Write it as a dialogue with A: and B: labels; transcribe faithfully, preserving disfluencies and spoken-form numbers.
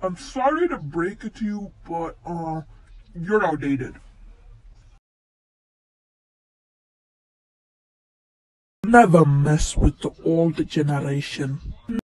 A: I'm sorry to break it to you, but, uh, you're outdated. Never mess with the old generation.